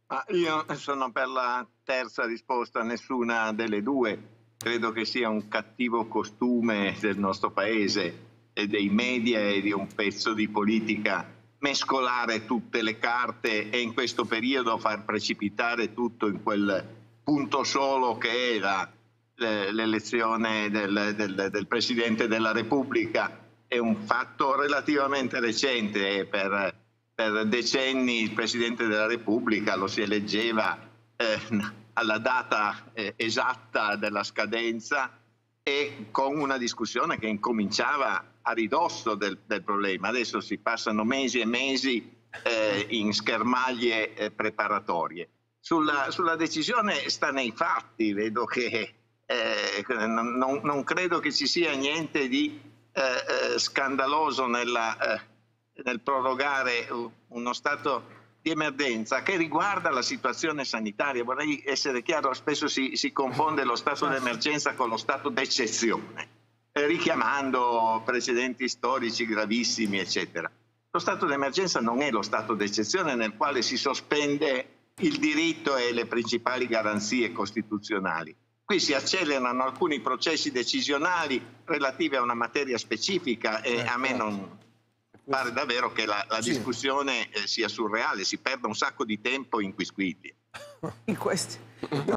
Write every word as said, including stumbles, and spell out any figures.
Ma io sono per la terza risposta, nessuna delle due. Credo che sia un cattivo costume del nostro paese e dei media e di un pezzo di politica mescolare tutte le carte e in questo periodo far precipitare tutto in quel punto solo che era l'elezione del, del, del Presidente della Repubblica. È un fatto relativamente recente. Per, per decenni il Presidente della Repubblica lo si eleggeva eh, alla data eh, esatta della scadenza e con una discussione che incominciava a ridosso del, del problema. Adesso si passano mesi e mesi eh, in schermaglie eh, preparatorie. Sulla, sulla decisione sta nei fatti, vedo che eh, non, non credo che ci sia niente di eh, scandaloso nella, eh, nel prorogare uno stato di emergenza che riguarda la situazione sanitaria. Vorrei essere chiaro, spesso si, si confonde lo stato d'emergenza con lo stato d'eccezione, eh, richiamando precedenti storici gravissimi, eccetera. Lo stato d'emergenza non è lo stato d'eccezione nel quale si sospende il diritto e le principali garanzie costituzionali. Qui si accelerano alcuni processi decisionali relativi a una materia specifica e a me non pare davvero che la, la discussione eh, sia surreale, si perde un sacco di tempo in quisquiglie. In questi...